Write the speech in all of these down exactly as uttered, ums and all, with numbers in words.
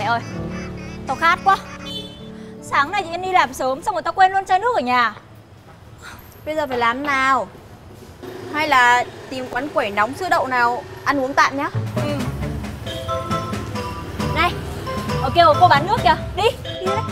ơi, tao khát quá. Sáng nay chị đi làm sớm xong rồi tao quên luôn chai nước ở nhà. Bây giờ phải làm nào? Hay là tìm quán quẩy nóng sữa đậu nào ăn uống tạm nhá. Ừ. Này, ở kia cô bán nước kìa. Đi, đi đấy.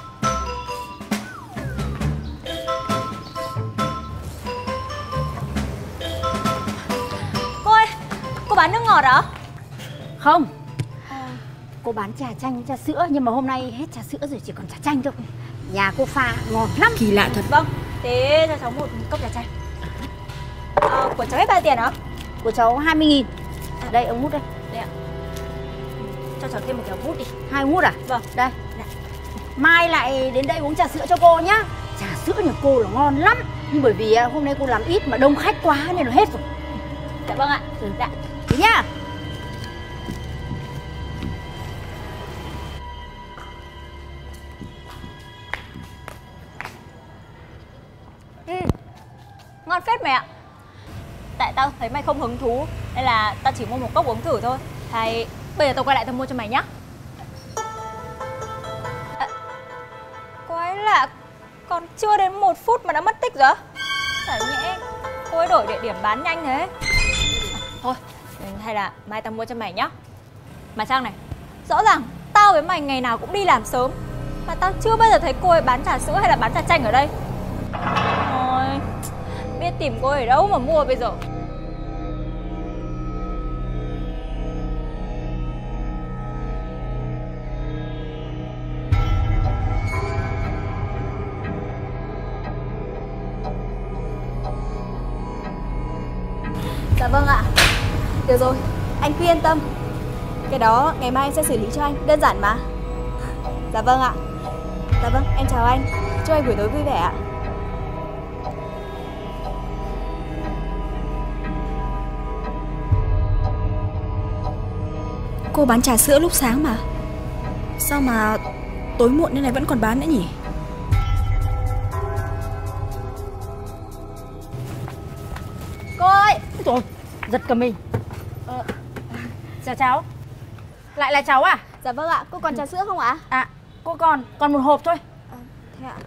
Cô ơi, cô bán nước ngọt hả? Không, cô bán trà chanh, trà sữa. Nhưng mà hôm nay hết trà sữa rồi, chỉ còn trà chanh thôi. Nhà cô pha ngon lắm. Kỳ lạ thật. Vâng, thế cho cháu một cốc trà chanh. À, của cháu hết bao tiền hả? Của cháu hai mươi nghìn. À, đây, ông hút đây. Đây ạ. Cho cháu thêm một cái hút đi. Hai hút à? Vâng. Đây. Đây. Mai lại đến đây uống trà sữa cho cô nhá. Trà sữa nhà cô là ngon lắm. Nhưng bởi vì hôm nay cô làm ít mà đông khách quá nên là hết rồi. Dạ vâng ạ. Ừ. Dạ. Thế nhá. Ừ. Ngon phết mày ạ. Tại tao thấy mày không hứng thú nên là tao chỉ mua một cốc uống thử thôi. Hay bây giờ tao quay lại tao mua cho mày nhá. À, quái lạ, còn chưa đến một phút mà đã mất tích rồi. Chả nhẽ cô ấy đổi địa điểm bán nhanh thế. À, thôi, hay là mai tao mua cho mày nhá. Mà Trang này, rõ ràng tao với mày ngày nào cũng đi làm sớm mà tao chưa bao giờ thấy cô ấy bán trà sữa hay là bán trà chanh ở đây. Thôi, biết tìm cô ấy ở đâu mà mua bây giờ. Dạ vâng ạ. Được rồi, anh cứ yên tâm. Cái đó ngày mai anh sẽ xử lý cho anh, đơn giản mà. Dạ vâng ạ. Dạ vâng, em chào anh. Chúc anh buổi tối vui vẻ ạ. Cô bán trà sữa lúc sáng mà, sao mà tối muộn thế này vẫn còn bán nữa nhỉ? Cô ơi! Trời, giật cả mình. Ờ, chào cháu. Lại là cháu à? Dạ vâng ạ, cô còn trà sữa không ạ? À, cô còn, còn một hộp thôi. À, thế ạ.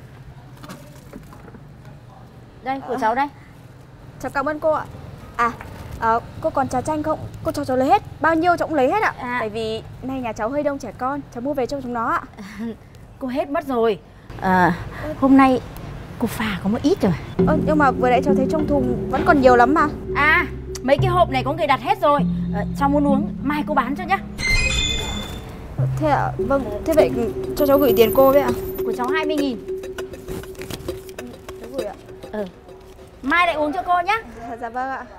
Đây, của à, cháu đây. Cháu cảm ơn cô ạ. À, à, cô còn trà chanh không? Cô cho cháu lấy hết, bao nhiêu cháu cũng lấy hết ạ. À. Tại vì nay nhà cháu hơi đông trẻ con, cháu mua về cho chúng nó ạ. Cô hết mất rồi. À, hôm nay cô pha có một ít rồi. Ơ, nhưng mà vừa nãy cháu thấy trong thùng vẫn còn nhiều lắm mà. À, mấy cái hộp này có người đặt hết rồi. À, cháu muốn uống, mai cô bán cho nhá. Thế ạ? À? Vâng, thế vậy cho cháu gửi tiền cô với ạ. Của cháu hai mươi nghìn. Cháu gửi ạ. Ừ. Mai lại uống cho cô nhá. Dạ, dạ vâng ạ.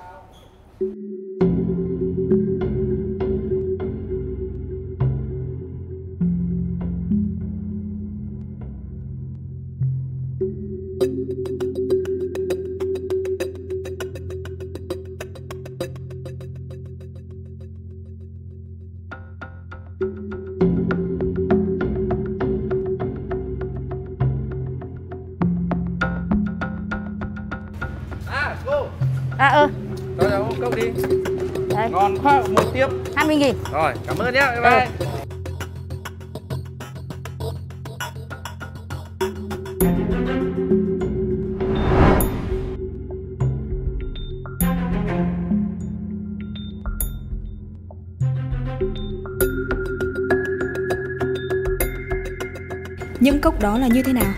À cô. À ừ. Cho cháu một cốc đi. Đây. Ngon quá, một tiếp. hai mươi nghìn. Rồi, cảm ơn nhá. Bye bye. Ừ. Những cốc đó là như thế nào?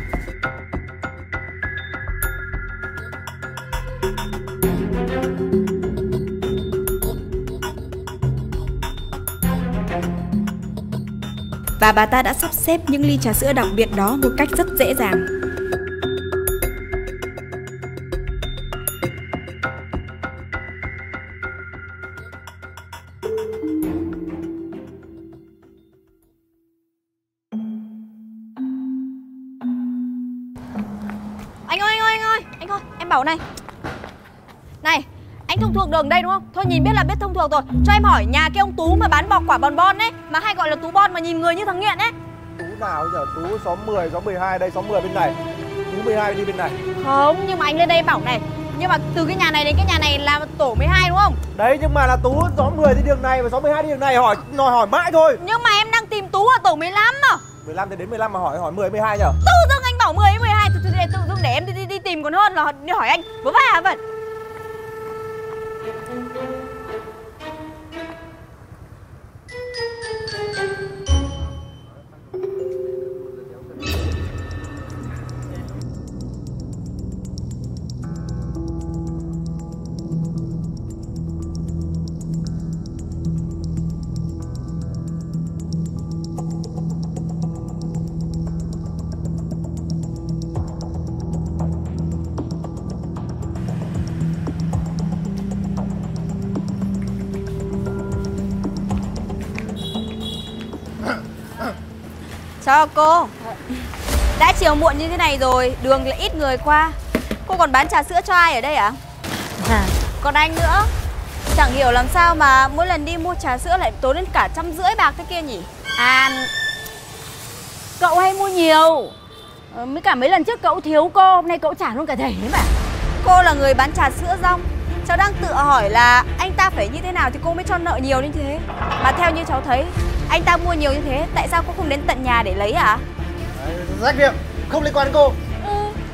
Và bà ta đã sắp xếp những ly trà sữa đặc biệt đó một cách rất dễ dàng. Anh ơi, anh ơi, anh ơi, anh ơi, em bảo này. Này, anh thông thuộc đường đây đúng không? Thôi nhìn biết là biết thông thuộc rồi. Cho em hỏi nhà cái ông Tú mà bán bọc quả bon bon ấy, mà hay gọi là Tú Bon mà nhìn người như thằng nghiện ấy. Tú nào giờ? Tú xóm mười, xóm mười hai đây, xóm mười bên này. Tú mười hai đi bên này. Không, nhưng mà anh lên đây bảo này. Nhưng mà từ cái nhà này đến cái nhà này là tổ mười hai đúng không? Đấy, nhưng mà là Tú xóm mười đi đường này và xóm mười hai đi đường này, hỏi nói hỏi mãi thôi. Nhưng mà em đang tìm Tú à, tổ mười lăm à? mười lăm thì đến mười lăm mà hỏi hỏi mười mười hai nhở? Tự dưng anh bảo mười mười hai, tự dưng tự dưng để em đi, đi đi tìm còn hơn là đi hỏi anh. Vớ va vậy. Chào cô. Đã chiều muộn như thế này rồi, đường lại ít người qua, cô còn bán trà sữa cho ai ở đây ạ? À? Còn anh nữa, chẳng hiểu làm sao mà mỗi lần đi mua trà sữa lại tốn đến cả trăm rưỡi bạc thế kia nhỉ? À, cậu hay mua nhiều. ờ, Mới cả mấy lần trước cậu thiếu cô, hôm nay cậu trả luôn cả thẻ đấy mà. Cô là người bán trà sữa rong, cháu đang tự hỏi là anh ta phải như thế nào thì cô mới cho nợ nhiều như thế. Mà theo như cháu thấy, anh ta mua nhiều như thế, tại sao cô không đến tận nhà để lấy à? Rách miệng, không liên quan đến cô. Ừ.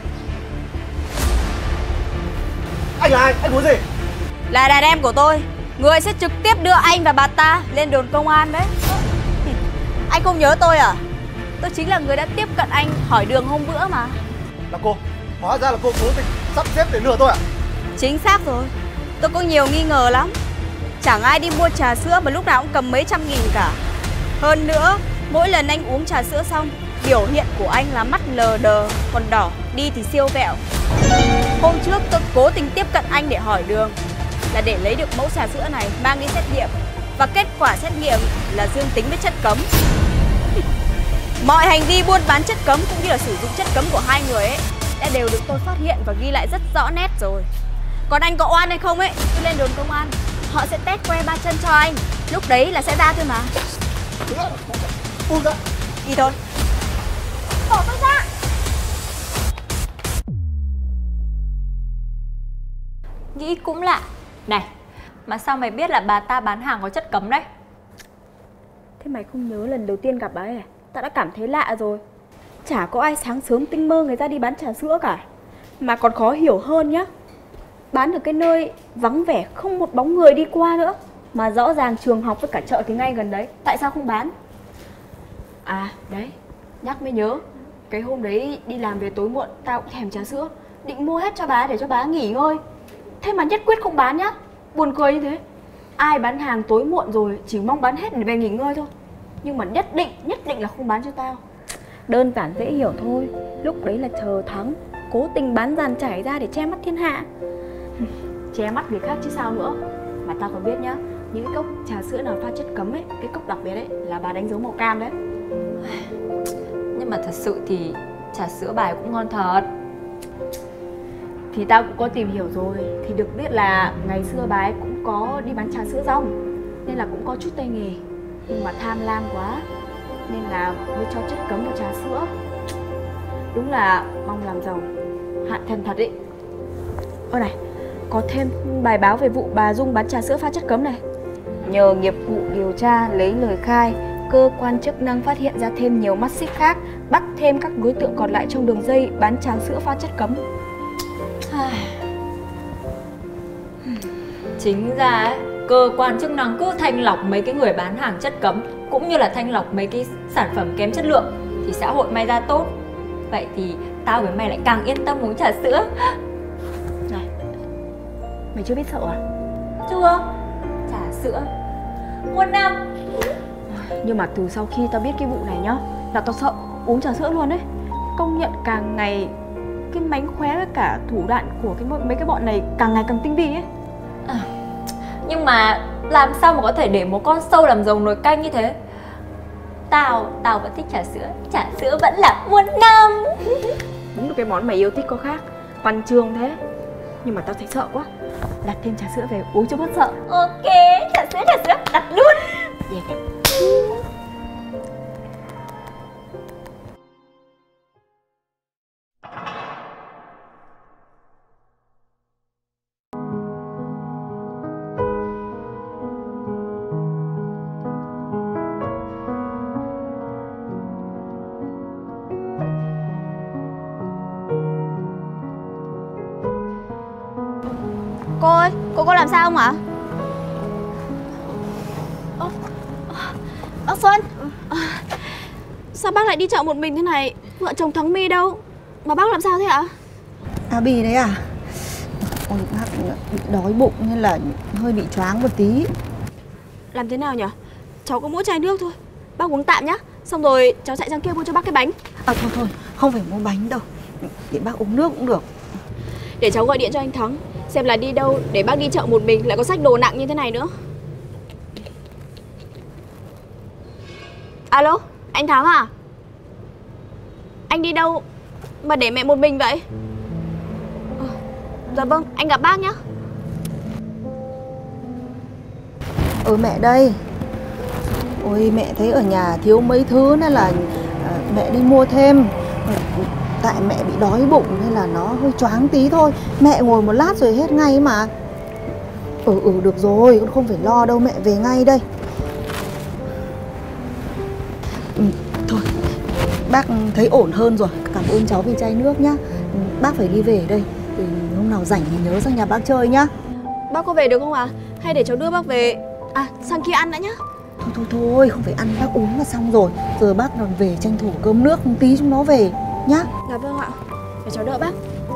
Anh là ai? Anh muốn gì? Là đàn em của tôi, người sẽ trực tiếp đưa anh và bà ta lên đồn công an đấy. Anh không nhớ tôi à? Tôi chính là người đã tiếp cận anh hỏi đường hôm bữa mà. Là cô, hóa ra là cô cố tình sắp xếp để lừa tôi à? Chính xác rồi, tôi có nhiều nghi ngờ lắm. Chẳng ai đi mua trà sữa mà lúc nào cũng cầm mấy trăm nghìn cả. Hơn nữa, mỗi lần anh uống trà sữa xong, biểu hiện của anh là mắt lờ đờ, còn đỏ, đi thì siêu vẹo. Hôm trước tôi cố tình tiếp cận anh để hỏi đường, là để lấy được mẫu trà sữa này mang đi xét nghiệm. Và kết quả xét nghiệm là dương tính với chất cấm. Mọi hành vi buôn bán chất cấm cũng như là sử dụng chất cấm của hai người ấy đã đều được tôi phát hiện và ghi lại rất rõ nét rồi. Còn anh có oan hay không ấy, cứ lên đồn công an, họ sẽ test que ba chân cho anh. Lúc đấy là sẽ ra thôi mà. Đi thôi. Bỏ tôi ra. Nghĩ cũng lạ. Này, mà sao mày biết là bà ta bán hàng có chất cấm đấy? Thế mày không nhớ lần đầu tiên gặp bà ấy à? Tao đã cảm thấy lạ rồi. Chả có ai sáng sớm tinh mơ người ra đi bán trà sữa cả. Mà còn khó hiểu hơn nhá, bán ở cái nơi vắng vẻ không một bóng người đi qua nữa. Mà rõ ràng trường học với cả chợ thì ngay gần đấy, tại sao không bán? À đấy, nhắc mới nhớ, cái hôm đấy đi làm về tối muộn, tao cũng thèm trà sữa, định mua hết cho bà để cho bà nghỉ ngơi. Thế mà nhất quyết không bán nhá. Buồn cười như thế. Ai bán hàng tối muộn rồi chỉ mong bán hết để về nghỉ ngơi thôi, nhưng mà nhất định, nhất định là không bán cho tao. Đơn giản dễ hiểu thôi, lúc đấy là chờ thắng, cố tình bán dàn trải ra để che mắt thiên hạ. Che mắt người khác chứ sao nữa. Mà tao còn biết nhá, những cái cốc trà sữa nào pha chất cấm ấy, cái cốc đặc biệt ấy là bà đánh dấu màu cam đấy. Nhưng mà thật sự thì trà sữa bài cũng ngon thật. Thì tao cũng có tìm hiểu rồi, thì được biết là ngày xưa bà ấy cũng có đi bán trà sữa rong, nên là cũng có chút tay nghề. Nhưng mà tham lam quá nên là mới cho chất cấm vào trà sữa. Đúng là mong làm giàu hạn thân thật ý. Ơ này, có thêm bài báo về vụ bà Dung bán trà sữa pha chất cấm này. Nhờ nghiệp vụ điều tra lấy lời khai, cơ quan chức năng phát hiện ra thêm nhiều mắt xích khác, bắt thêm các đối tượng còn lại trong đường dây bán trà sữa pha chất cấm. Chính ra ấy, cơ quan chức năng cứ thanh lọc mấy cái người bán hàng chất cấm, cũng như là thanh lọc mấy cái sản phẩm kém chất lượng, thì xã hội may ra tốt. Vậy thì tao với mày lại càng yên tâm uống trà sữa. Này, mày chưa biết sợ à? Chưa. Trà sữa muôn năm. Nhưng mà từ sau khi tao biết cái vụ này nhá, là tao sợ uống trà sữa luôn đấy. Công nhận càng ngày cái mánh khóe với cả thủ đoạn của cái mấy cái bọn này càng ngày càng tinh vi ấy. À, nhưng mà làm sao mà có thể để một con sâu làm rồng nồi canh như thế? Tao, tao vẫn thích trà sữa. Trà sữa vẫn là muôn năm. Đúng là cái món mày yêu thích có khác, văn chương thế. Nhưng mà tao thấy sợ quá, đặt thêm trà sữa về uống cho bớt sợ. Ok, trà sữa, trà sữa, đặt luôn. Yeah. Cô ơi, cô có làm sao không ạ? Ơ, bác Xuân, sao bác lại đi chợ một mình thế này? Vợ chồng Thắng My đâu? Mà bác làm sao thế ạ? À Bì đấy à? Ôi bác bị đói bụng nên là hơi bị choáng một tí. Làm thế nào nhỉ? Cháu có mỗi chai nước thôi, bác uống tạm nhá. Xong rồi cháu chạy sang kia mua cho bác cái bánh. À thôi thôi, không phải mua bánh đâu, để bác uống nước cũng được. Để cháu gọi điện cho anh Thắng xem là đi đâu để bác đi chợ một mình lại có xách đồ nặng như thế này nữa. Alo, anh Thắng à? Anh đi đâu mà để mẹ một mình vậy? À, dạ vâng, anh gặp bác nhá. Ừ mẹ đây. Ôi mẹ thấy ở nhà thiếu mấy thứ nên là à, mẹ đi mua thêm. Tại mẹ bị đói bụng nên là nó hơi choáng tí thôi. Mẹ ngồi một lát rồi hết ngay mà. Ừ ừ được rồi, con không phải lo đâu, mẹ về ngay đây. Ừ, thôi, bác thấy ổn hơn rồi. Cảm ơn cháu vì chai nước nhá. Bác phải đi về đây. Ừ, hôm nào rảnh thì nhớ sang nhà bác chơi nhá. Bác có về được không ạ? À? Hay để cháu đưa bác về à sang kia ăn đã nhá. Thôi thôi thôi, không phải ăn, bác uống là xong rồi. Giờ bác còn về tranh thủ cơm nước một tí chúng nó về nhá. Dạ vâng ạ. Để cháu đỡ bác.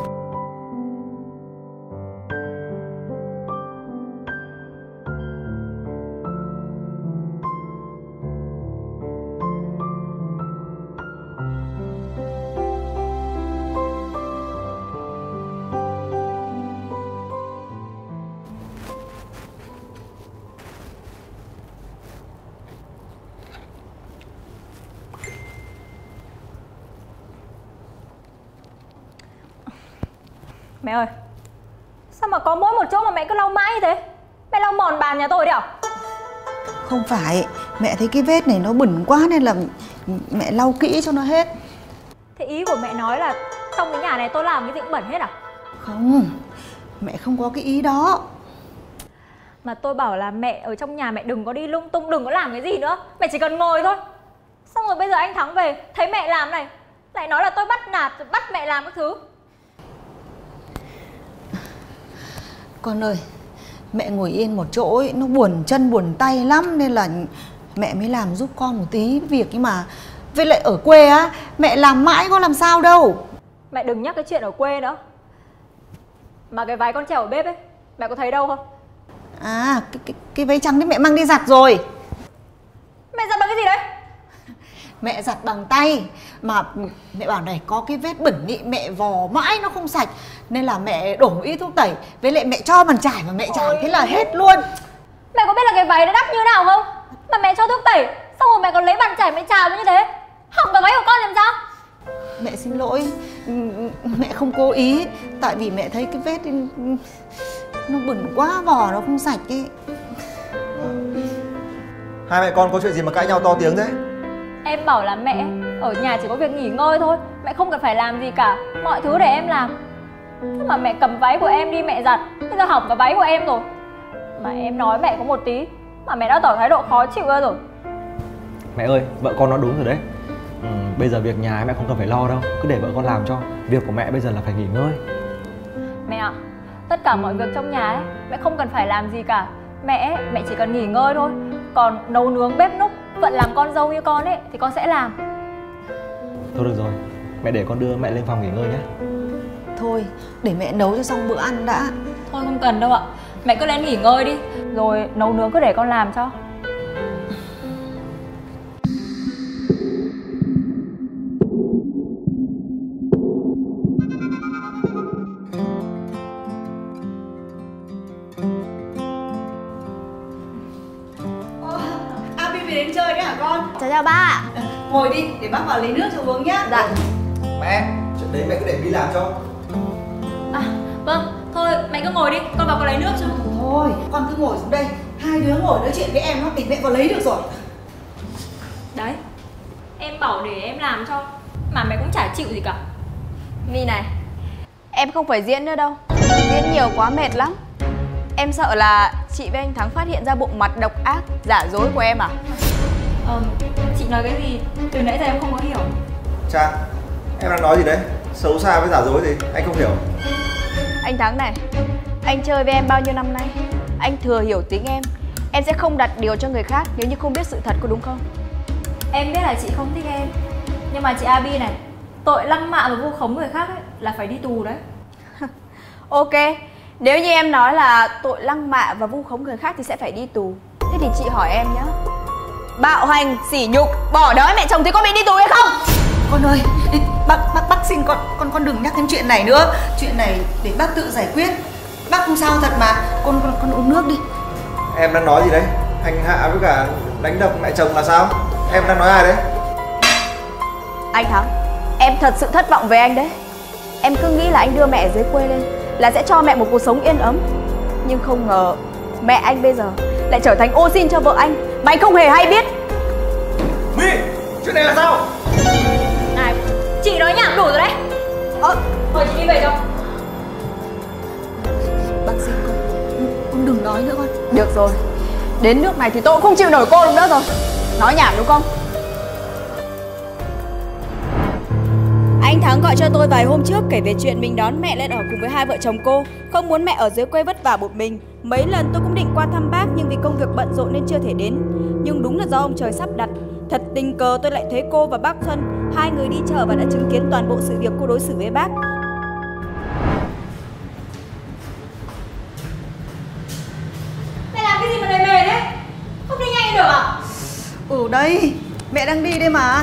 Mẹ ơi, sao mà có mỗi một chỗ mà mẹ cứ lau mãi như thế? Mẹ lau mòn bàn nhà tôi đấy à? Không phải, mẹ thấy cái vết này nó bẩn quá nên là mẹ lau kỹ cho nó hết. Thế ý của mẹ nói là trong cái nhà này tôi làm cái gì cũng bẩn hết à? Không, mẹ không có cái ý đó. Mà tôi bảo là mẹ ở trong nhà mẹ đừng có đi lung tung, đừng có làm cái gì nữa. Mẹ chỉ cần ngồi thôi. Xong rồi bây giờ anh Thắng về, thấy mẹ làm này lại nói là tôi bắt nạt, bắt mẹ làm các thứ. Con ơi, mẹ ngồi yên một chỗ ấy, nó buồn chân buồn tay lắm nên là mẹ mới làm giúp con một tí việc ấy mà. Với lại ở quê á, mẹ làm mãi có làm sao đâu. Mẹ đừng nhắc cái chuyện ở quê nữa. Mà cái váy con treo ở bếp ấy, mẹ có thấy đâu không? À, cái, cái, cái váy trắng đấy mẹ mang đi giặt rồi. Mẹ giặt bằng cái gì đấy? Mẹ giặt bằng tay. Mà mẹ bảo này, có cái vết bẩn ý, mẹ vò mãi nó không sạch nên là mẹ đổ một ít thuốc tẩy. Với lại mẹ cho bàn chải mà mẹ chải thế là hết luôn. Mẹ có biết là cái váy nó đắt như nào không? Mà mẹ cho thuốc tẩy, xong rồi mẹ còn lấy bàn chải mẹ chà vào như thế. Hỏng cả váy của con làm sao? Mẹ xin lỗi, mẹ không cố ý. Tại vì mẹ thấy cái vết nó bẩn quá, vò nó không sạch ấy. Hai mẹ con có chuyện gì mà cãi nhau to tiếng thế? Em bảo là mẹ ở nhà chỉ có việc nghỉ ngơi thôi, mẹ không cần phải làm gì cả, mọi thứ để em làm. Thế mà mẹ cầm váy của em đi mẹ giặt, bây giờ hỏng cả váy của em rồi. Mà em nói mẹ có một tí mà mẹ đã tỏ thái độ khó chịu ra rồi. Mẹ ơi, vợ con nói đúng rồi đấy. Ừ, bây giờ việc nhà mẹ không cần phải lo đâu, cứ để vợ con làm cho. Việc của mẹ bây giờ là phải nghỉ ngơi. Mẹ ạ, à, tất cả mọi việc trong nhà ấy mẹ không cần phải làm gì cả. Mẹ mẹ chỉ cần nghỉ ngơi thôi. Còn nấu nướng bếp núc, vẫn làm con dâu như con ấy thì con sẽ làm. Thôi được rồi, mẹ để con đưa mẹ lên phòng nghỉ ngơi nhé. Thôi, để mẹ nấu cho xong bữa ăn đã. Thôi không cần đâu ạ, mẹ cứ lên nghỉ ngơi đi. Rồi nấu nướng cứ để con làm cho. À, Bibi đến chơi đấy hả con? Cháu chào ba ạ. Ngồi đi, để bác vào lấy nước cho uống nhá. Dạ. Mẹ, chuyện đấy mẹ cứ để Mi làm cho. À, vâng, thôi mẹ cứ ngồi đi, con vào con lấy nước cho. Thôi, con cứ ngồi xuống đây. Hai đứa ngồi nói chuyện với em nó, để mẹ vào lấy được rồi. Đấy, em bảo để em làm cho mà mẹ cũng chả chịu gì cả. My này, em không phải diễn nữa đâu. Diễn nhiều quá mệt lắm. Em sợ là chị với anh Thắng phát hiện ra bộ mặt độc ác, giả dối của em à? Ờ, chị nói cái gì? Từ nãy giờ em không có hiểu. Trang, em đang nói gì đấy? Xấu xa với giả dối gì? Anh không hiểu. Anh Thắng này, Anh chơi với em bao nhiêu năm nay, anh thừa hiểu tính em. Em sẽ không đặt điều cho người khác nếu như không biết sự thật, có đúng không? Em biết là chị không thích em, nhưng mà chị Abi này, tội lăng mạ và vu khống người khác ấy, là phải đi tù đấy. Ok, nếu như em nói là tội lăng mạ và vu khống người khác thì sẽ phải đi tù. Thế thì chị hỏi em nhé, bạo hành, sỉ nhục, bỏ đói mẹ chồng thì có bị đi tù hay không? Con ơi, bác bác bác xin con con con đừng nhắc đến chuyện này nữa. Chuyện này để bác tự giải quyết. Bác không sao thật mà. Con con con uống nước đi. Em đang nói gì đấy? Hành hạ với cả đánh đập mẹ chồng là sao? Em đang nói ai đấy? Anh Thắng, em thật sự thất vọng với anh đấy. Em cứ nghĩ là anh đưa mẹ dưới quê lên là sẽ cho mẹ một cuộc sống yên ấm, nhưng không ngờ mẹ anh bây giờ lại trở thành ô sin cho vợ anh mà anh không hề hay biết. My, chuyện này là sao? Này, chị nói nhảm đủ rồi đấy. Ơ, Thôi chị đi về cho. Bác xin con, con đừng nói nữa con. được rồi, đến nước này thì tôi cũng không chịu nổi cô được nữa rồi. Nói nhảm đúng không? Anh Thắng gọi cho tôi vài hôm trước kể về chuyện mình đón mẹ lên ở cùng với hai vợ chồng cô, không muốn mẹ ở dưới quê vất vả một mình. Mấy lần tôi cũng định qua thăm bác nhưng vì công việc bận rộn nên chưa thể đến. Nhưng đúng là do ông trời sắp đặt. Thật tình cờ tôi lại thấy cô và bác Xuân, hai người đi chợ và đã chứng kiến toàn bộ sự việc cô đối xử với bác. Mẹ làm cái gì mà lề mề đấy? Không đi nhanh được à? Ừ đây, mẹ đang đi đây mà.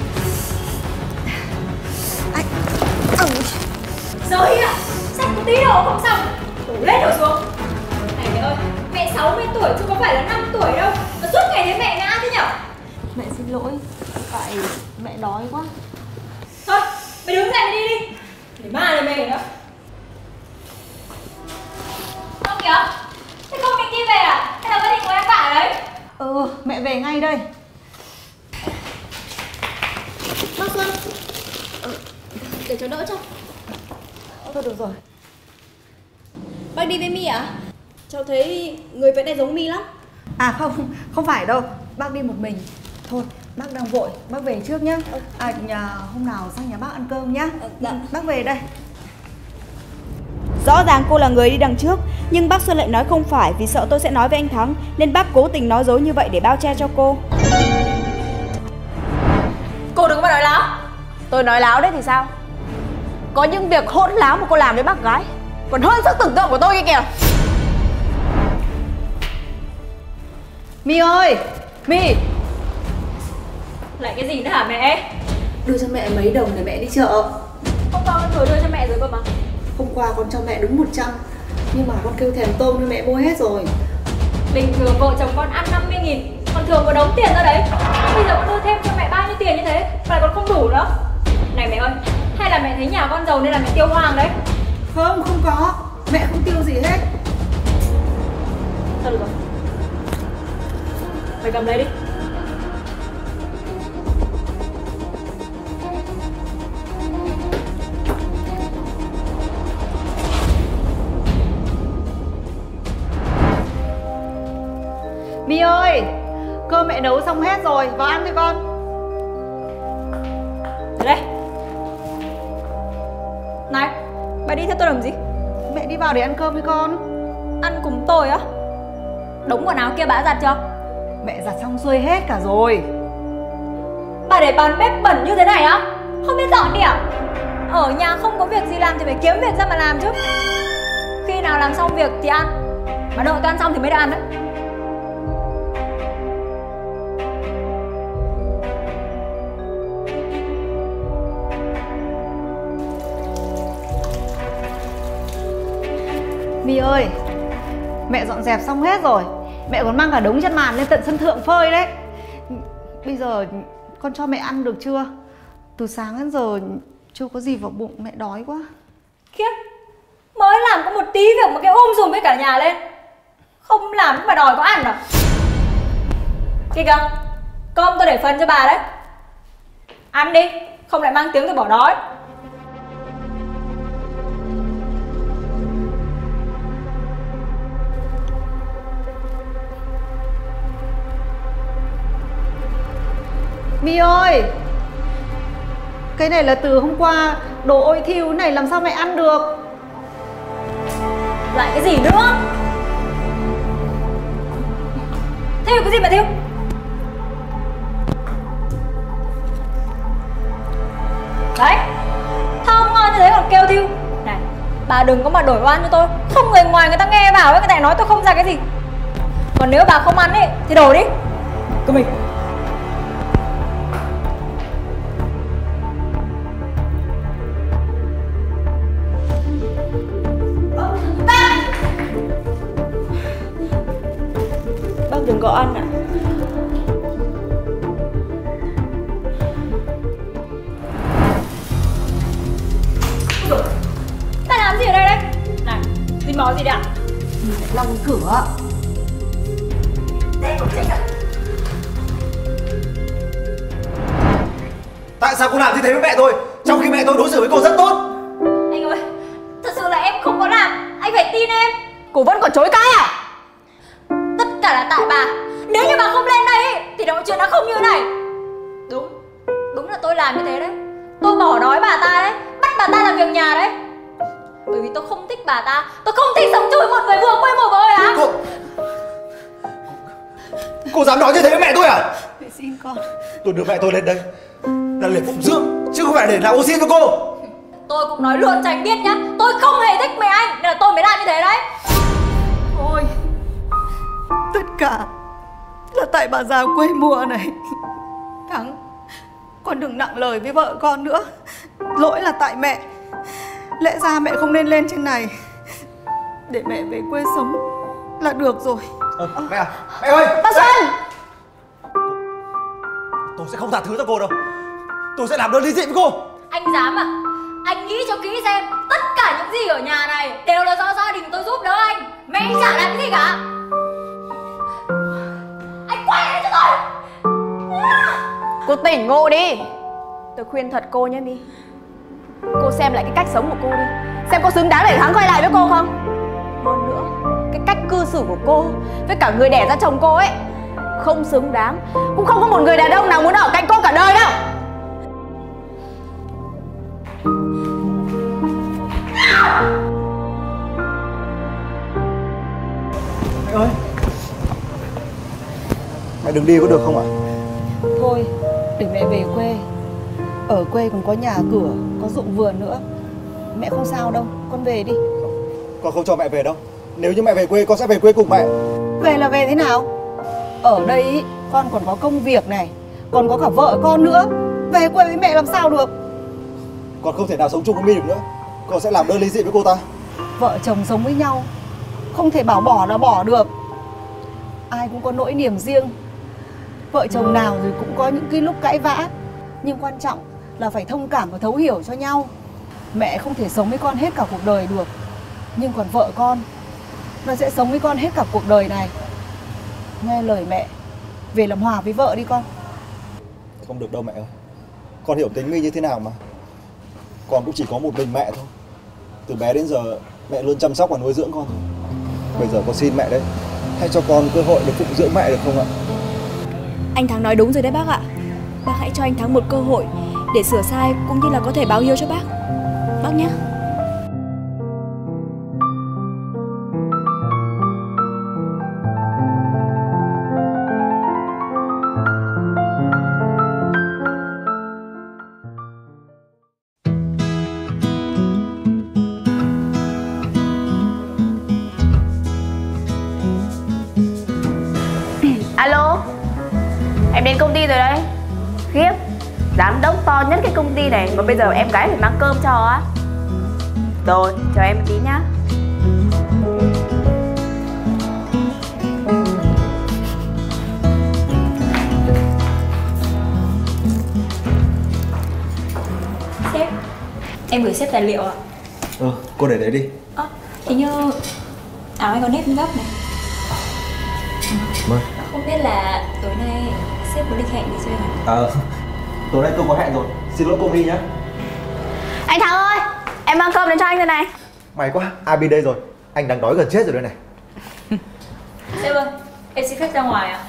Anh, ừ. Rơi ạ, sách một tí đồ không xong, đổ lên đổ xuống. Này mẹ ơi, mẹ sáu mươi tuổi chứ có phải là năm tuổi đâu mà suốt ngày thấy mẹ ngã thế nhở? Mẹ xin lỗi, tại mẹ đói quá. Thôi, mày đứng dậy mày đi đi, để ma lề mề nữa. Không kìa, thế không định đi về à? Hay là có định ngồi ăn vạ ở đấy? Ừ, mẹ về ngay đây. Bác Xuân, để cháu đỡ cho. Thôi được rồi. Bác đi với My à? Cháu thấy người vậy này giống My lắm. À không, không phải đâu. Bác đi một mình. Thôi, bác đang vội, bác về trước nhá. À, nhà, hôm nào sang nhà bác ăn cơm nhá. Dạ. Bác về đây. Rõ ràng cô là người đi đằng trước, nhưng bác Xuân lại nói không phải vì sợ tôi sẽ nói với anh Thắng, nên bác cố tình nói dối như vậy để bao che cho cô. Cô đừng có mà nói láo. Tôi nói láo đấy thì sao? Có những việc hỗn láo mà cô làm với bác gái còn hơn sức tưởng tượng của tôi kia kìa. My ơi, My. Lại cái gì nữa hả mẹ? Đưa cho mẹ mấy đồng để mẹ đi chợ. Hôm qua con vừa đưa cho mẹ rồi cơ mà. Hôm qua con cho mẹ đúng một trăm, nhưng mà con kêu thèm tôm nên mẹ mua hết rồi. Bình thường vợ chồng con ăn năm mươi nghìn, còn thường có đống tiền ra đấy. Bây giờ con đưa thêm cho mẹ bao nhiêu tiền như thế mà còn không đủ nữa. Này mẹ ơi, hay là mẹ thấy nhà con giàu nên là mẹ tiêu hoang đấy? Không, không có. Mẹ không tiêu gì hết. Thôi được rồi, mày cầm lấy đi. My ơi, cơm mẹ nấu xong hết rồi, vào ăn thôi con. Đây. Này, bà đi theo tôi làm gì? Mẹ đi vào để ăn cơm với con. Ăn cùng tôi á? Đống quần áo kia bà đã giặt chưa? Mẹ giặt xong xuôi hết cả rồi. Bà để bàn bếp bẩn như thế này á? Không biết dọn đi à? Ở nhà không có việc gì làm thì phải kiếm việc ra mà làm chứ. Khi nào làm xong việc thì ăn, mà đợi tôi ăn xong thì mới được ăn đấy. My ơi, mẹ dọn dẹp xong hết rồi. Mẹ còn mang cả đống chăn màn lên tận sân thượng phơi đấy. Bây giờ con cho mẹ ăn được chưa? Từ sáng đến giờ chưa có gì vào bụng, mẹ đói quá. Khiếp, mới làm có một tí việc mà cái ôm dùm với cả nhà lên. Không làm mà đòi có ăn à? Kìa kìa, cơm tôi để phần cho bà đấy. Ăn đi, không lại mang tiếng tôi bỏ đói. My ơi, cái này là từ hôm qua, đồ ôi thiêu này làm sao mẹ ăn được? Lại cái gì nữa? Thiêu cái gì mà thiêu? Đấy, thơm ngon như thế còn kêu thiêu. Này, bà đừng có mà đổi oan cho tôi. Không người ngoài người ta nghe vào ấy, người ta nói tôi không ra cái gì. Còn nếu bà không ăn ấy thì đổi đi. Cứ mình. Bác đừng có ăn ạ. Ta làm gì ở đây đấy? Này, dính máu gì đấy ạ? Lòng cửa. Tại sao cô làm như thế với mẹ tôi, trong khi mẹ tôi đối xử với cô rất tốt? Anh ơi, thật sự là em không có làm. Anh phải tin em. Cô vẫn còn chối cãi à? Tất cả là tại bà. Nếu như bà không lên đây ấy, thì mọi chuyện nó không như này. Đúng, đúng là tôi làm như thế đấy. Tôi bỏ đói bà ta đấy, bắt bà ta làm việc nhà đấy. Bởi vì tôi không thích bà ta. Tôi không thích sống chung với một người vừa quê mùa với á. Cô Cô dám nói như thế với mẹ tôi à? Mẹ xin con. Tôi đưa mẹ tôi lên đây là để phụng dưỡng, chứ không phải để làm ô xin cho cô. Tôi cũng nói luôn cho anh biết nhá, tôi không hề thích mẹ anh, nên là tôi mới làm như thế đấy. Thôi, tất cả là tại bà già quê mùa này. Thắng, con đừng nặng lời với vợ con nữa. Lỗi là tại mẹ. Lẽ ra mẹ không nên lên trên này. Để mẹ về quê sống là được rồi. Ờ, mẹ à, mẹ ơi! Bà Xuân! Tôi sẽ không tha thứ cho cô đâu. Tôi sẽ làm đơn ly dị với cô. Anh dám à? Anh nghĩ cho kỹ xem, tất cả những gì ở nhà này đều là do gia đình tôi giúp đỡ anh. Mẹ anh chả làm cái gì cả. Anh quay lại cho tôi. Cô tỉnh ngộ đi. Tôi khuyên thật cô nhé Mi. Cô xem lại cái cách sống của cô đi. Xem cô xứng đáng để Thắng quay lại với cô không. Hơn nữa, cái cách cư xử của cô với cả người đẻ ra chồng cô ấy không xứng đáng. Cũng không có một người đàn ông nào muốn ở cạnh cô cả đời đâu. Mẹ ơi! Mẹ đừng đi có được không ạ? Thôi, để mẹ về quê. Ở quê còn có nhà cửa, có ruộng vườn nữa. Mẹ không sao đâu, con về đi. Con không cho mẹ về đâu. Nếu như mẹ về quê, con sẽ về quê cùng mẹ. Về là về thế nào? Ở đây ý, con còn có công việc này, còn có cả vợ con nữa. Về quê với mẹ làm sao được? Con không thể nào sống chung với My được nữa. Con sẽ làm đơn ly dị với cô ta. Vợ chồng sống với nhau, không thể bảo bỏ là bỏ được. Ai cũng có nỗi niềm riêng. Vợ chồng nào rồi cũng có những cái lúc cãi vã. Nhưng quan trọng là phải thông cảm và thấu hiểu cho nhau. Mẹ không thể sống với con hết cả cuộc đời được. Nhưng còn vợ con, nó sẽ sống với con hết cả cuộc đời này. Nghe lời mẹ, về làm hòa với vợ đi con. Không được đâu mẹ ơi. Con hiểu tính My như thế nào mà. Con cũng chỉ có một mình mẹ thôi. Từ bé đến giờ mẹ luôn chăm sóc và nuôi dưỡng con thôi. Bây giờ con xin mẹ đấy, hãy cho con cơ hội được phụng dưỡng mẹ được không ạ? Anh Thắng nói đúng rồi đấy bác ạ. Bác hãy cho anh Thắng một cơ hội để sửa sai cũng như là có thể báo hiếu cho bác. Bác nhé. Alo, em đến công ty rồi đấy. Khiếp, giám đốc to nhất cái công ty này mà bây giờ em gái phải mang cơm cho á. Rồi, chờ em một tí nhá. Sếp, em gửi sếp tài liệu ạ. Ừ, cô để đấy đi. Ơ, hình như áo anh có nếp gấp này. Vâng. Không biết là tối nay sếp có lịch hẹn gì chưa hả? Ờ, tối nay tôi có hẹn rồi. Xin lỗi cô My nhé. Anh Thắng ơi, em mang cơm đến cho anh rồi này. May quá, Abi đây rồi. Anh đang đói gần chết rồi đây này. Sếp ơi, em xin phép ra ngoài ạ.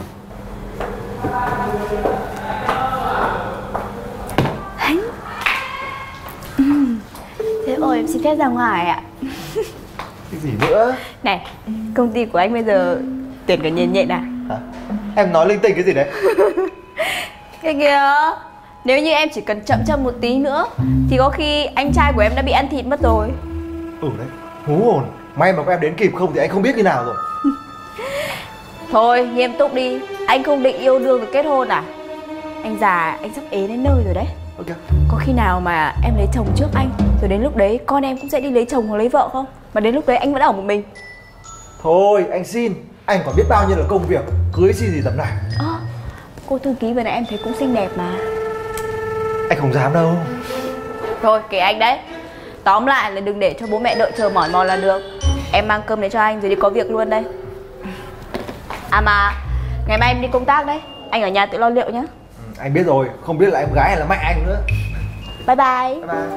Sếp ơi, em xin phép ra ngoài ạ. Cái gì nữa? Này, công ty của anh bây giờ tuyển cả nhện nhện à? Hả? Em nói linh tinh cái gì đấy? Cái kìa, nếu như em chỉ cần chậm chậm một tí nữa thì có khi anh trai của em đã bị ăn thịt mất rồi. Ừ đấy, hú hồn. May mà có em đến kịp không thì anh không biết như nào rồi. Thôi, nghiêm túc đi. Anh không định yêu đương rồi kết hôn à? Anh già, anh sắp ế đến nơi rồi đấy. Ok. Có khi nào mà em lấy chồng trước anh, rồi đến lúc đấy con em cũng sẽ đi lấy chồng hoặc lấy vợ không? Mà đến lúc đấy anh vẫn ở một mình. Thôi, anh xin. Anh còn biết bao nhiêu là công việc. Cưới xin gì tầm này. À, cô thư ký vừa nãy em thấy cũng xinh đẹp mà. Anh không dám đâu. Thôi, kệ anh đấy. Tóm lại là đừng để cho bố mẹ đợi chờ mỏi mòn là được. Em mang cơm đến cho anh rồi đi có việc luôn đây. À mà, ngày mai em đi công tác đấy. Anh ở nhà tự lo liệu nhé. Ừ, anh biết rồi, không biết là em gái hay là mẹ anh nữa. Bye bye. Bye bye.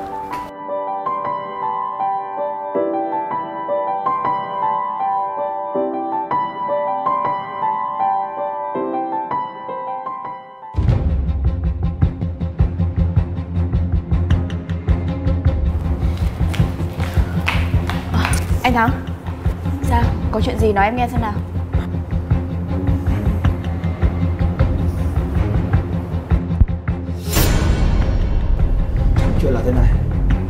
Anh Thắng. Sao? Có chuyện gì nói em nghe xem nào. Chuyện là thế này.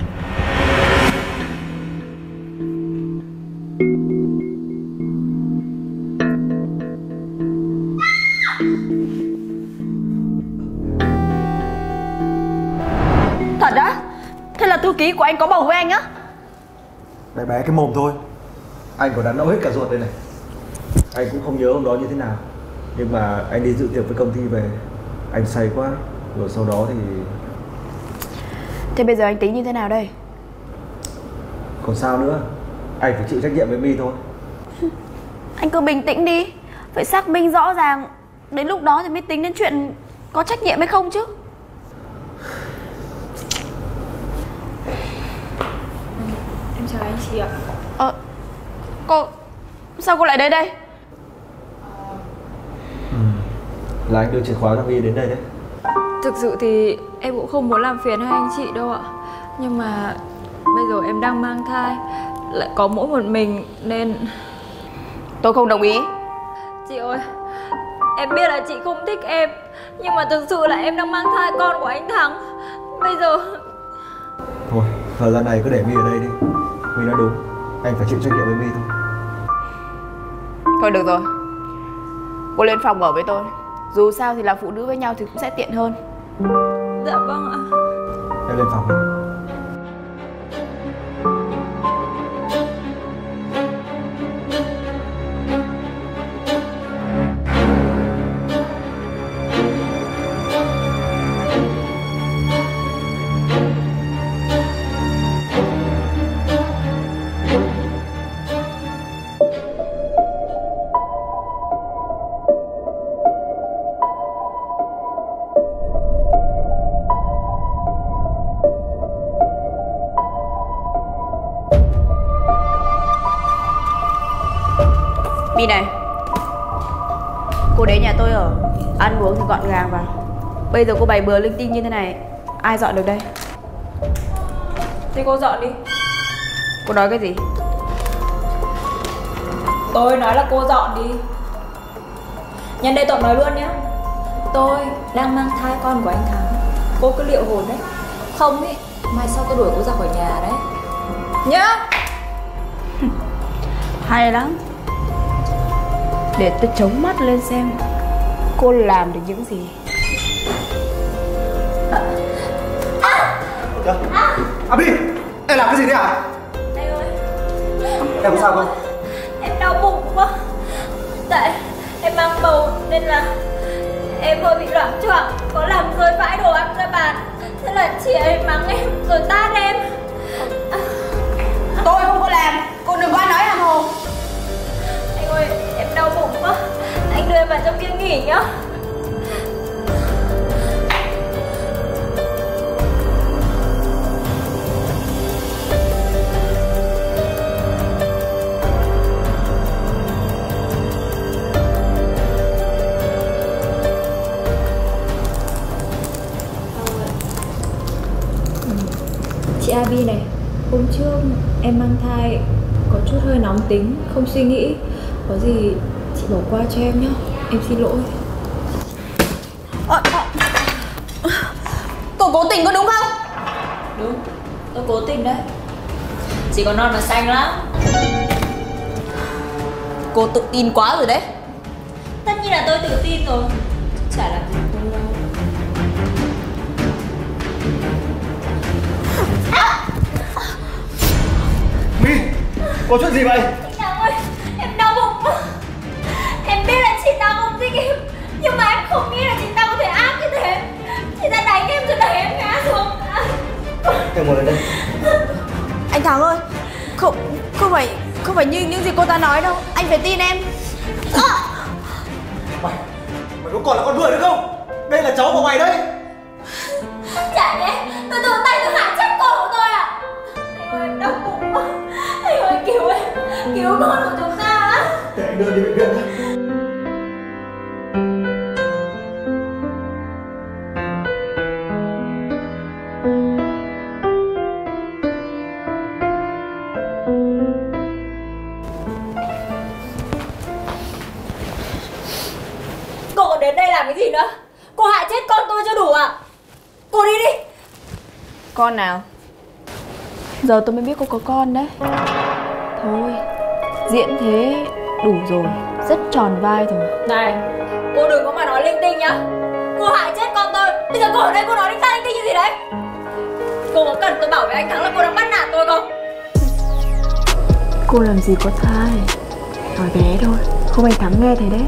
Thật á? Thế là thư ký của anh có bầu với anh á? Bé bé cái mồm thôi. Anh còn đã nẫu hết cả ruột đây này. Anh cũng không nhớ hôm đó như thế nào. Nhưng mà anh đi dự tiệc với công ty về. Anh say quá. Rồi sau đó thì... Thế bây giờ anh tính như thế nào đây? Còn sao nữa. Anh phải chịu trách nhiệm với My thôi. Anh cứ bình tĩnh đi. Phải xác minh rõ ràng. Đến lúc đó thì mới tính đến chuyện có trách nhiệm hay không chứ. Em chào anh chị ạ. Ờ, cô... Sao cô lại đến đây? Ừ. Là anh đưa chìa khóa cho My đến đây đấy. Thực sự thì em cũng không muốn làm phiền hai anh chị đâu ạ. Nhưng mà bây giờ em đang mang thai, lại có mỗi một mình nên... Tôi không đồng ý. Chị ơi, em biết là chị không thích em, nhưng mà thực sự là em đang mang thai con của anh Thắng. Bây giờ... Thôi, thời gian này cứ để My ở đây đi. My nói đúng, anh phải chịu trách nhiệm với My thôi. Thôi được rồi, cô lên phòng ở với tôi. Dù sao thì là phụ nữ với nhau thì cũng sẽ tiện hơn. Dạ vâng ạ. Em lên phòng đi. My này, cô đến nhà tôi ở, ăn uống thì gọn gàng vào. Bây giờ cô bày bừa linh tinh như thế này, ai dọn được đây? Thì cô dọn đi. Cô nói cái gì? Tôi nói là cô dọn đi. Nhân đây tôi nói luôn nhé. Tôi đang mang thai con của anh Thắng. Cô cứ liệu hồn đấy. Không ý, mai sau tôi đuổi cô ra khỏi nhà đấy nhá. Hay lắm. Để tôi chống mắt lên xem cô làm được những gì. Kìa. À My, em làm cái gì đấy hả? Anh ơi, Em có sao không? em đau bụng quá. Tại em mang bầu nên là em hơi bị loạng choạng, có làm rơi vãi đồ ăn ra bàn. Thế là chị ấy mắng em rồi tát em. Tôi không có làm, cô đừng có nói hàm hồ. Anh ơi, em đau bụng quá. Anh đưa em vào trong kia nghỉ nhá. Chị Abi này, hôm trước em mang thai có chút hơi nóng tính, không suy nghĩ. Có gì chị bỏ qua cho em nhé. Em xin lỗi. à, à. Cô cố tình có đúng không? Đúng, tôi cố tình đấy. Chỉ có non mà xanh lắm. Cô tự tin quá rồi đấy. Tất nhiên là tôi tự tin rồi. Chả làm gì tôi đâu. My, có chuyện gì vậy? Chị Thắng ơi, em đau bụng. Em biết là chị ta không thích em, nhưng mà em không nghĩ là chị ta có thể ác như thế. Chị ta đánh em rồi đẩy em ngã xuống. Em ngồi lên đây. Anh Thắng ơi, không không phải không phải như những gì cô ta nói đâu. Anh phải tin em. À! Mày, mày có còn là con người nữa không? Đây là cháu của mày đấy. Chả nhẽ tôi tự tay tôi hại chết con của tôi à? Thầy ơi, em đau bụng quá. Thầy ơi, cứu em, cứu con của chúng ta á. Để anh đưa đi bệnh viện nhé. Cô còn đến đây làm cái gì nữa? Cô hại chết con tôi chưa đủ à? Cô đi đi. Con nào? Giờ tôi mới biết cô có con đấy. Thôi, diễn thế đủ rồi, rất tròn vai rồi. Này, cô đừng có mà nói linh tinh nhá. Cô hại chết con tôi. Bây giờ cô ở đây cô nói linh ta linh tinh như gì đấy? Cô có cần tôi bảo với anh Thắng là cô đang bắt nạt tôi không? Cô làm gì có thai, nói bé thôi, không anh Thắng nghe thấy đấy.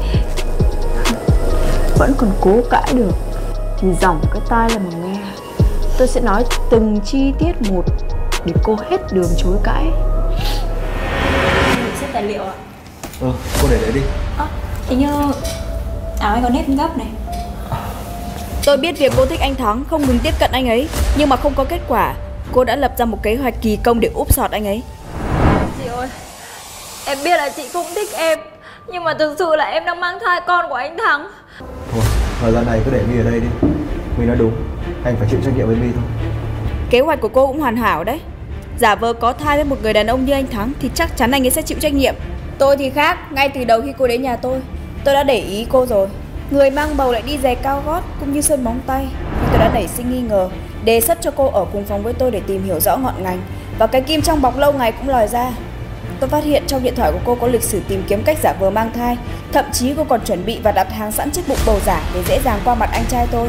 Vẫn còn cố cãi được thì dòng cái tai là mà nghe. Tôi sẽ nói từng chi tiết một để cô hết đường chối cãi. Mình xếp tài liệu ạ. Ừ, cô để đấy đi. À, hình như áo anh có nếp gấp này. Tôi biết việc cô thích anh Thắng, không ngừng tiếp cận anh ấy, nhưng mà không có kết quả. Cô đã lập ra một kế hoạch kỳ công để úp sọt anh ấy. Chị ơi, em biết là chị không thích em, nhưng mà thực sự là em đang mang thai con của anh Thắng. Thôi, thời gian này cứ để My ở đây đi. My nói đúng, anh phải chịu trách nhiệm với My thôi. Kế hoạch của cô cũng hoàn hảo đấy. Giả vờ có thai với một người đàn ông như anh Thắng thì chắc chắn anh ấy sẽ chịu trách nhiệm. Tôi thì khác, ngay từ đầu khi cô đến nhà tôi, tôi đã để ý cô rồi. Người mang bầu lại đi giày cao gót cũng như sơn móng tay, nhưng tôi đã nảy sinh nghi ngờ, đề xuất cho cô ở cùng phòng với tôi để tìm hiểu rõ ngọn ngành. Và cái kim trong bọc lâu ngày cũng lòi ra. Tôi phát hiện trong điện thoại của cô có lịch sử tìm kiếm cách giả vờ mang thai. Thậm chí cô còn chuẩn bị và đặt hàng sẵn chiếc bụng bầu giả để dễ dàng qua mặt anh trai tôi.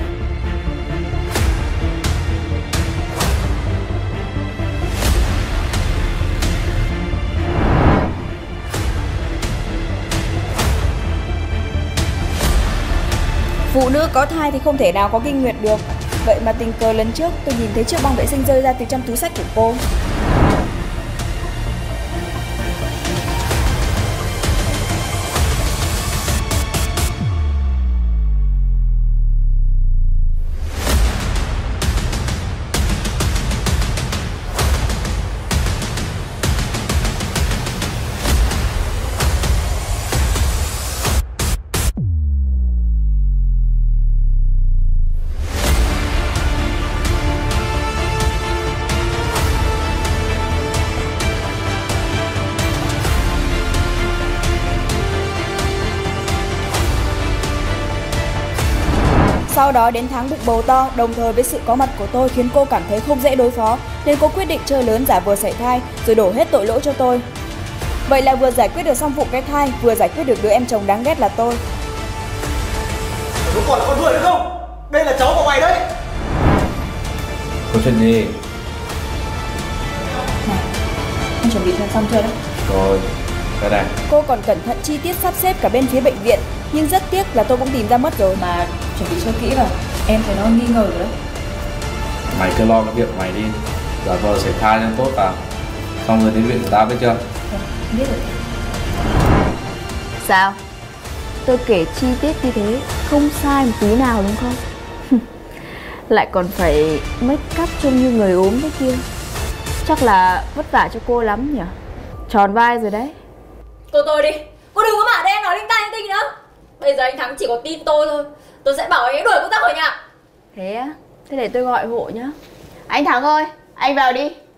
Phụ nữ có thai thì không thể nào có kinh nguyệt được. Vậy mà tình cờ lần trước tôi nhìn thấy chiếc băng vệ sinh rơi ra từ trong túi xách của cô. Sau đó đến tháng bụng bầu to, đồng thời với sự có mặt của tôi khiến cô cảm thấy không dễ đối phó, nên cô quyết định chơi lớn giả vừa sảy thai rồi đổ hết tội lỗi cho tôi. Vậy là vừa giải quyết được xong vụ cái thai, vừa giải quyết được đứa em chồng đáng ghét là tôi. Mày có còn là con người nữa không? Đây là cháu của mày đấy. Có chuyện gì? Này, anh chuẩn bị cho xong chưa đấy? Rồi, ra đây. Cô còn cẩn thận chi tiết sắp xếp cả bên phía bệnh viện, nhưng rất tiếc là tôi cũng tìm ra mất rồi. Mà chuẩn bị cho kỹ vào, em thấy nó nghi ngờ rồi đấy. Mày cứ lo cái việc của mày đi. Giả vờ sảy thai cho tốt vào. Xong rồi đến viện của tao biết chưa? Ừ, biết rồi. Sao? Tôi kể chi tiết như thế không sai một tí nào đúng không? Lại còn phải make up trông như người ốm thế kia. Chắc là vất vả cho cô lắm nhỉ? Tròn vai rồi đấy. Cô tôi đi, cô đừng có mà để em nói linh ta linh tinh nữa. Bây giờ anh Thắng chỉ có tin tôi thôi. Tôi sẽ bảo anh ấy đuổi cô ta khỏi nhà. Thế á? Thế để tôi gọi hộ nhá. Anh Thắng ơi, anh vào đi.